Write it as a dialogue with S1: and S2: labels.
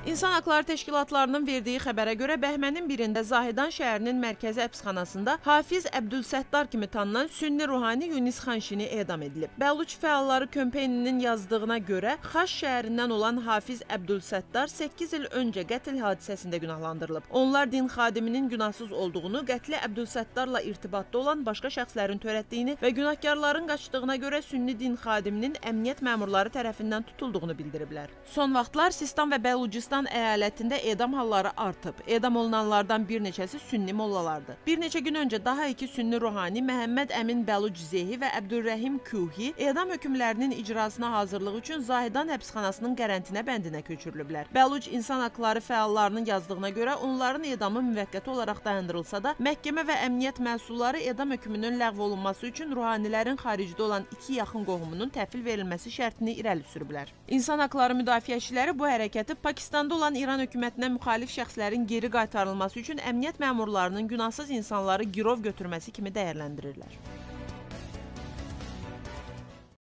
S1: İnsan Haqları Təşkilatlarının verdiyi xəbərə görə Bəhmənin birində Zahidan şəhərinin mərkəzi həbsxanasında Hafiz Əbdülsəttar kimi tanınan Sünni ruhani Yunis Xanşini edam edilib. Bəluç fəalları Kömpeyninin yazdığına görə Xaş şəhərindən olan Hafiz Əbdülsəttar 8 il öncə qətl hadisəsində günahlandırılıb. Onlar din xadiminin günahsız olduğunu, qətli Əbdülsəttarla irtibatda olan başqa şəxslərin törətdiyini və günahkarların qaçdığına görə Sünni din xadiminin əmniyyət məmurları tərəfindən tutulduğunu bildiriblər. Son vaxtlar Sistan və Bəlucistan əyalətində edam halları artıb. Edam olunanlardan bir neçəsi sünni mollalardır. Bir neçə gün öncə daha iki sünni ruhani Məhəmməd Əmin Bəluc Zehi və Əbdülrəhim Kuhi edam hökmlərinin icrasına hazırlığı üçün Zahidan həbsxanasının qərantinə bəndinə köçürülüblər. Bəluc insan haqları fəallarının yazdığına görə onların edamı müvəqqəti olaraq dayandırılsa da, məhkəmə və əmniyyət məsulları edam hökmünün ləğv olunması üçün ruhanilərin xaricdə olan 2 yaxın qohumunun təhvil verilməsi şərtini irəli sürüblər. İnsan haqları müdafiəçiləri bu hərəkəti Pakistanda olan İran hökumətinə müxalif şəxslərin geri qaytarılması üçün əmniyyət məmurlarının günahsız insanları girov götürməsi kimi dəyərləndirirlər.